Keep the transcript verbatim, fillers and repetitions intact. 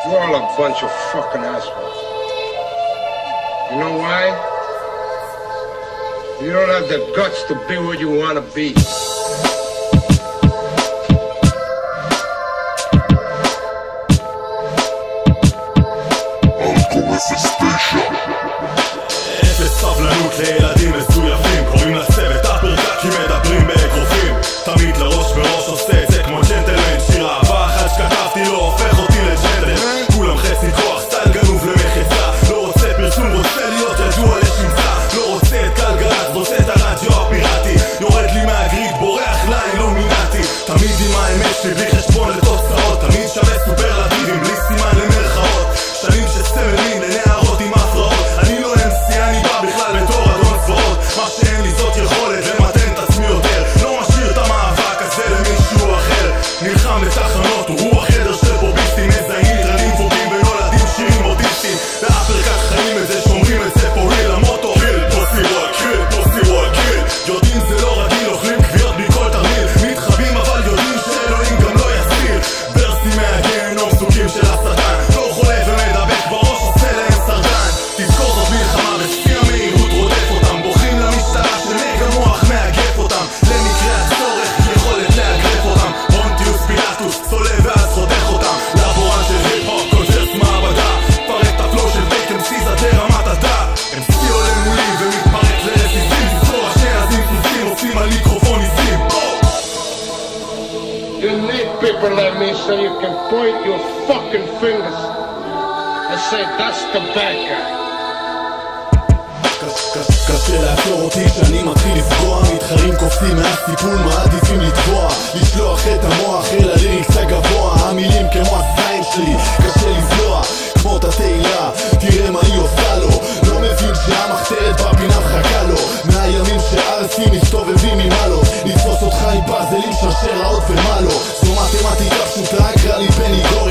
You're all a bunch of fucking assholes. You know why? You don't have the guts to be what you want to be. אפס סבלנות לילדים מזויפים, קוראים לצוות הפרקה כי מדברים באגרופים. תמיד לראש בראש עושה את זה כמו ג'נטלמן, שיר אהבה אחת שכתבתי לא הופך אותי לג'נטלמן. כולם חצי כוח, סטייל גנוב למחצה, לא רוצה פרסום, רוצה להיות ידוע לשמצה. לא רוצה את גלגלצ, רוצה את הרדיו הפיראטי, יורד לי מהגריד, בורח ליין, לא מינתי. תמיד עם האמת שלי, בלי חשבון לתוצאות, תמיד שווה סופרלטיבים, בלי סימן למרכאות. שנים שסמלים לנערות עם הפרעות, אני לא אמסי, אני בא בכלל בתור אדון צבאות. מה שאין לי זאת יכולת למתן את עצמי יותר, לא משאיר את המאבק הזה למישהו אחר. נלחם בתחנות, הוא רוח חדר של פוביסטים, מזהים טרנים פוגעים ונולדים שירים אוטיסטים. באפריקת חיים את זה, שומרים את זה פוריל המוטו קיל, פוסי וול קיל, פוסי וול קיל. יודעים זה לא רגיל, אוכלים קביעות מכל תרמיל, מתחבאים אבל יודעים שאלוהים גם לא יסביר. ורסים מהגיהנום, סוגים של השטן, לא חולה ומדבק בראש, עושה להם סרטן. תזכור זאת מלחמה בשיא המהירות, רודף אותם, בוחרים למשטרה שנגע מוח מאגף אותם. למקרה הצורך יכולת לאגרף אותם, פונטיוס פילטוס צולב ואז חותך אותם. לבורן של היפ-הופ, קונצרט מעבדה, פרק את הפלו של בייק אמסי זדה רמת הדה. אמסי עולה מולי ומתפרק לרסיסים, תזכור השני עזים סוסים עושים על מיקרופון ניסים. You need people like me so you can point your fucking fingers and say that's the bad guy. קשה לעצור אותי שאני מתחיל לפגוע, מתחרים קופצים מהסיפול, מעדיפים לתבוע, לשלוח את המוח אל הליריקס הגבוה. המילים כמו הזין שלי, קשה לבלוע כמו את התהילה, תראה מה היא עושה לו. לא מבין שהמחתרת בפינה מחכה לו, מהימים שארסים מסתובבים עם הלו, לתפוס אותך עם פאזלים של שרעות ומה לא. זו מתמטיקה פשוטה, אקרא לי בני גו,